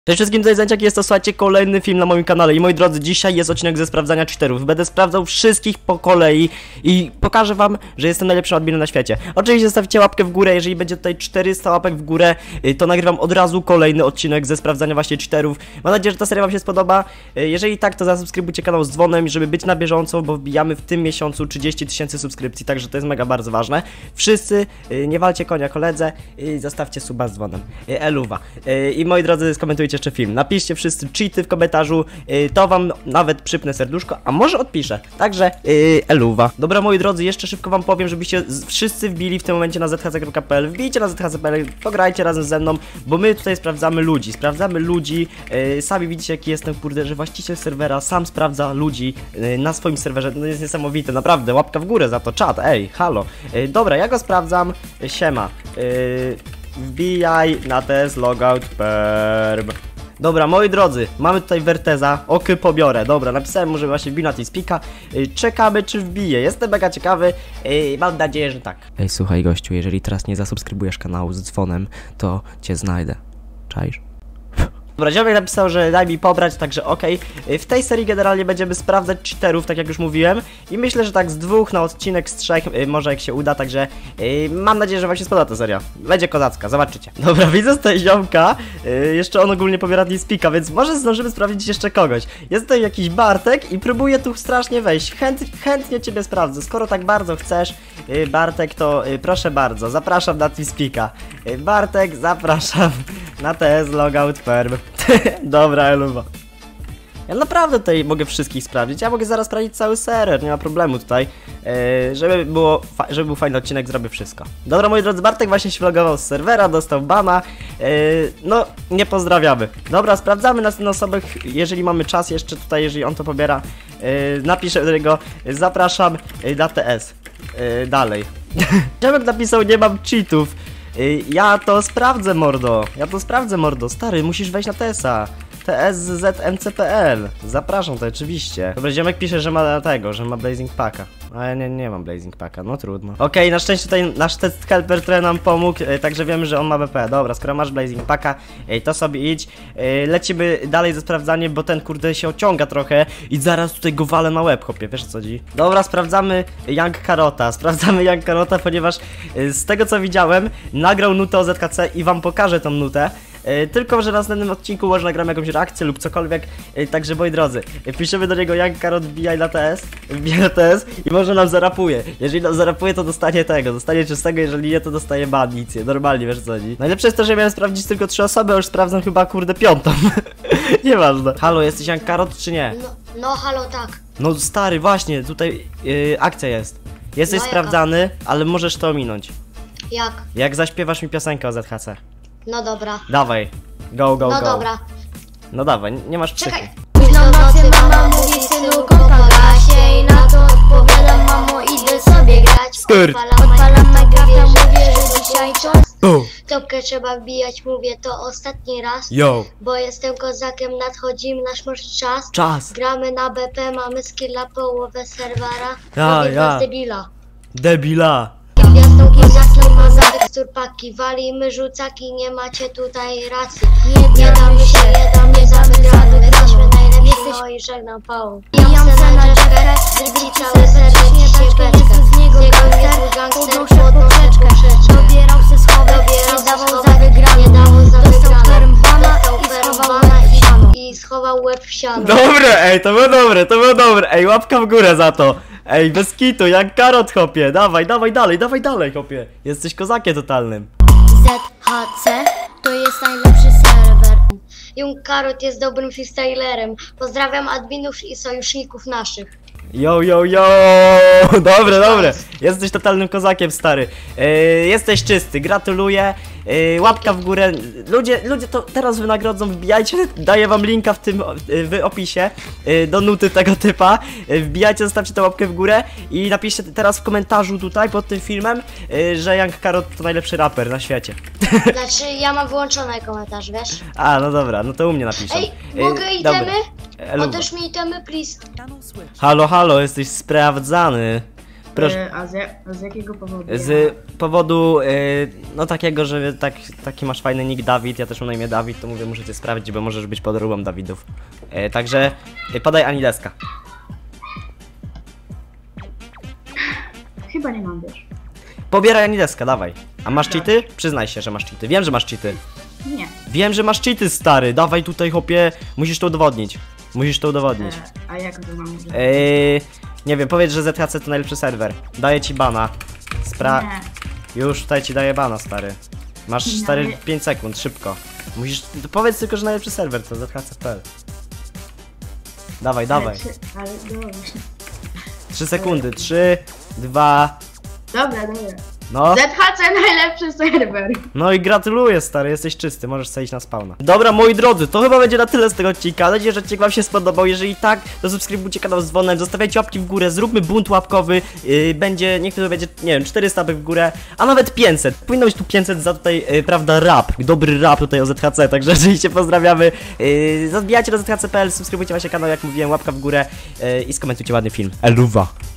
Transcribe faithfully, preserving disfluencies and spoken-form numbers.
Cześć wszystkim, tutaj Zęciak, jest to, słuchajcie, kolejny film na moim kanale. I moi drodzy, dzisiaj jest odcinek ze sprawdzania cheaterów. Będę sprawdzał wszystkich po kolei i pokażę wam, że jestem najlepszym adminem na świecie. Oczywiście zostawcie łapkę w górę, jeżeli będzie tutaj czterysta łapek w górę, to nagrywam od razu kolejny odcinek ze sprawdzania właśnie cheaterów. Mam nadzieję, że ta seria wam się spodoba. Jeżeli tak, to zasubskrybujcie kanał z dzwonem, żeby być na bieżąco, bo wbijamy w tym miesiącu trzydzieści tysięcy subskrypcji, także to jest mega bardzo ważne. Wszyscy, nie walcie konia koledze i zostawcie suba z dzwonem. Eluwa. I moi drodzy, skomentujcie jeszcze film. Napiszcie wszyscy cheaty w komentarzu, yy, to wam nawet przypnę serduszko, a może odpiszę. Także yy, eluwa. Dobra, moi drodzy, jeszcze szybko wam powiem, żebyście wszyscy wbili w tym momencie na z h c kropka p l. Wbijcie na z h c kropka p l, pograjcie razem ze mną, bo my tutaj sprawdzamy ludzi. Sprawdzamy ludzi. Yy, sami widzicie, jaki jestem, kurde, że właściciel serwera sam sprawdza ludzi yy, na swoim serwerze. No jest niesamowite, naprawdę. Łapka w górę za to, czat, ej, halo. Yy, dobra, ja go sprawdzam. Yy, siema. Yy, wbijaj na test logout perb. Dobra, moi drodzy, mamy tutaj Werteza, oky pobiorę. Dobra, napisałem mu, że właśnie wbił na tej spika. Yy, czekamy, czy wbije. Jestem mega ciekawy i yy, mam nadzieję, że tak. Ej, słuchaj gościu, jeżeli teraz nie zasubskrybujesz kanału z dzwonem, to cię znajdę. Czaisz? Dobra, ziomek napisał, że daj mi pobrać, także okej. Okay. W tej serii generalnie będziemy sprawdzać cheaterów, tak jak już mówiłem. I myślę, że tak z dwóch na odcinek, z trzech, yy, może jak się uda, także yy, mam nadzieję, że wam się spodoba ta seria. Będzie kozacka, zobaczycie. Dobra, widzę tutaj ziomka. Yy, jeszcze on ogólnie pobiera speaka, więc może zdążymy sprawdzić jeszcze kogoś. Jest tutaj jakiś Bartek i próbuję tu strasznie wejść. Chęt, chętnie ciebie sprawdzę. Skoro tak bardzo chcesz, yy, Bartek, to yy, proszę bardzo, zapraszam na speaka. Yy, Bartek, zapraszam na T S logout perb. Dobra, eluwa. Ja naprawdę tutaj mogę wszystkich sprawdzić. Ja mogę zaraz sprawdzić cały serwer, nie ma problemu tutaj. Yy, żeby było, żeby był fajny odcinek, zrobię wszystko. Dobra, moi drodzy, Bartek właśnie się vlogował z serwera, dostał bana. Yy, no, nie pozdrawiamy. Dobra, sprawdzamy następne osoby, jeżeli mamy czas jeszcze tutaj, jeżeli on to pobiera. Yy, napiszę do niego, zapraszam na T S. Yy, dalej. Ziomek napisał, nie mam cheatów. Yy, ja to sprawdzę, mordo. Ja to sprawdzę, mordo. Stary, musisz wejść na T S a. T S Z M C P L. Zapraszam to oczywiście. Dobra, ziomek pisze, że ma tego, że ma Blazing Packa. A ja nie, nie mam Blazing Packa, no trudno. Okej, okay, na szczęście tutaj nasz test helper trochę nam pomógł, yy, także wiemy, że on ma B P. Dobra, skoro masz Blazing Packa, yy, to sobie idź. Yy, lecimy dalej ze sprawdzaniem, bo ten kurde się ociąga trochę i zaraz tutaj go walę na łeb, chłopie, wiesz co chodzi? Dobra, sprawdzamy Young Karota. Sprawdzamy Young Karota, ponieważ yy, z tego co widziałem, nagrał nutę o Z K C i wam pokażę tą nutę. Yy, tylko, że na następnym odcinku może nagramy jakąś reakcję lub cokolwiek, yy, także moi drodzy, yy, piszemy do niego Young Karot, wbijaj na T S, wbijaj na T S i może nam zarapuje. Jeżeli nam zarapuje, to dostanie tego, dostanie czystego, jeżeli nie, to dostaje ban, nic, normalnie, wiesz co chodzi. Najlepsze jest to, że miałem sprawdzić tylko trzy osoby, a już sprawdzam chyba kurde piątą. Nieważne. Halo, jesteś Young Karot czy nie? No, no halo, tak. No stary, właśnie, tutaj yy, akcja jest. Jesteś no, sprawdzany, jaka? Ale możesz to ominąć. Jak? Jak zaśpiewasz mi piosenkę o Z H C. No dobra. Dawaj, go, go, no go. No dobra. No dawaj, nie masz psychy. Czekaj. Późną nocy mama mówi, synu kąpala się i na to odpowiadam, mamo, idę sobie grać. Skur. Odpalam Minecrafta, mówię, że dzisiaj czas. Bum. Topkę trzeba wbijać, mówię to ostatni raz. Yo. Bo jestem kozakiem, nadchodzi nasz może czas. Czas. Gramy na B P, mamy skilla połowę serwera. Ja, Robię ja. was debila. Debila. Gwiazdą kozakiem, mazadek, sturpaki, walimy rzucaki, nie macie tutaj racji. Nie, nie damy się, nie damy, zamykamy, gramy najlepiej, no i żegnam pałą. Bijam se na rzekę, zrobić cały serwis, się beczkę, z niego gangster, gangster, chłodną rzeczkę. Dobierał se schowek, nie dawał za wygranie, dostał permbana i schował łeb w siano. I schował łeb w siano. Dobre, ej, to było dobre, to było dobre, ej, łapka w górę za to. Ej, bez kitu, jak Karot, chłopie, dawaj, dawaj dalej, dawaj dalej, chłopie. Jesteś kozakiem totalnym. Z H C to jest najlepszy serwer. Young Karot jest dobrym freestylerem. Pozdrawiam adminów i sojuszników naszych. Yo, yo, yo! Dobre, dobre. Jesteś totalnym kozakiem, stary. Yy, jesteś czysty, gratuluję. Yy, łapka w górę. Ludzie, ludzie to teraz wynagrodzą, wbijajcie. Daję wam linka w tym yy, w opisie yy, do nuty tego typa. Yy, wbijajcie, zostawcie tę łapkę w górę i napiszcie teraz w komentarzu tutaj pod tym filmem, yy, że Young Karot to najlepszy raper na świecie. Znaczy, ja mam wyłączony komentarz, wiesz? A, no dobra, no to u mnie napiszą. Ej, Yy, mogę itemy? Dobra. Oddaj mi itemy, please. Halo, halo, jesteś sprawdzany. Proszę. E, a z, ja- a z jakiego powodu? Z powodu, y, no takiego, że tak, taki masz fajny nick Dawid, ja też mam na imię Dawid, to mówię, muszę cię sprawdzić, bo możesz być podróbą Dawidów. Y, także y, podaj Ani deska. Chyba nie mam, wiesz. Pobieraj Ani deska, dawaj. A masz Dobra. cheaty? Przyznaj się, że masz cheaty. Wiem, że masz cheaty. Nie. Wiem, że masz cheaty, stary. Dawaj tutaj, hopie. Musisz to udowodnić. Musisz to udowodnić. E, a jak to mam zrobić? Yy, nie wiem, powiedz, że Z H C to najlepszy serwer. Daję ci bana. Spra... Nie. Już tutaj ci daję bana, stary. Masz Nie, stary ale- pięć sekund, szybko. Musisz. Powiedz tylko, że najlepszy serwer to Z H C kropka P L. Dawaj, dawaj. Ale, czy, ale dobra. trzy sekundy. trzy, dwa. Dobra, dobra. No. Z H C najlepszy serwer. No i gratuluję, stary, jesteś czysty, możesz sobie iść na spawna. Dobra, moi drodzy, to chyba będzie na tyle z tego odcinka. Mam nadzieję, że odcinek wam się spodobał. Jeżeli tak, to subskrybujcie kanał z dzwonem, zostawiajcie łapki w górę, zróbmy bunt łapkowy. Yy, będzie, niektórzy będzie, nie wiem, czterysta łapek w górę, a nawet pięćset. Powinno być tu pięćset za tutaj, yy, prawda, rap, dobry rap tutaj o Z H C, także oczywiście pozdrawiamy. Yy, Zabijajcie do Z H C kropka P L, subskrybujcie właśnie kanał, jak mówiłem, łapka w górę yy, i skomentujcie ładny film. Eluwa.